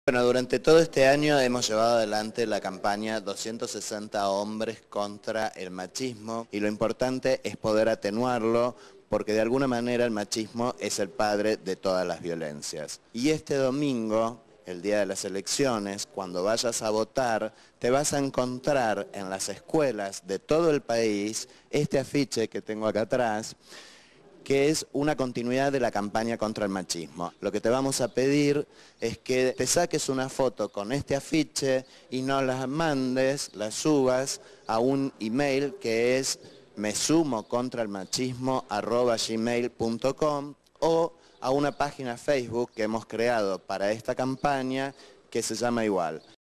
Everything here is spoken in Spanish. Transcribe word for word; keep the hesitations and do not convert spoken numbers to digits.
Bueno, durante todo este año hemos llevado adelante la campaña doscientos sesenta hombres contra el machismo y lo importante es poder atenuarlo porque de alguna manera el machismo es el padre de todas las violencias. Y este domingo, el día de las elecciones, cuando vayas a votar, te vas a encontrar en las escuelas de todo el país este afiche que tengo acá atrás, que es una continuidad de la campaña contra el machismo. Lo que te vamos a pedir es que te saques una foto con este afiche y nos las mandes, las subas a un email que es mesumocontralmachismo arroba gmail punto com o a una página Facebook que hemos creado para esta campaña que se llama igual.